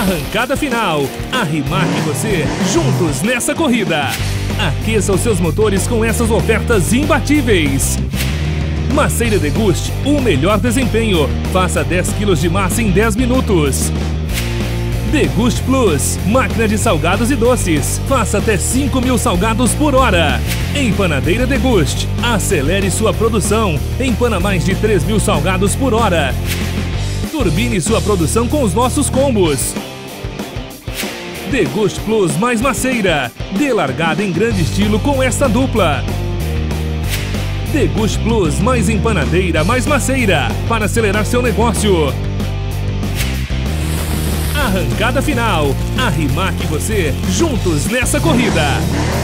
Arrancada final. A Rimac e você juntos nessa corrida. Aqueça os seus motores com essas ofertas imbatíveis. Macieira Deguste, o melhor desempenho. Faça 10 kg de massa em 10 minutos. Deguste Plus, máquina de salgados e doces. Faça até 5.000 salgados por hora. Empanadeira Deguste, acelere sua produção. Empana mais de 3.000 salgados por hora. Turbine sua produção com os nossos combos. Deguste Plus mais Macieira. Dê largada em grande estilo com esta dupla. Deguste Plus mais empanadeira mais Macieira para acelerar seu negócio. Arrancada final. A Rimac e você juntos nessa corrida.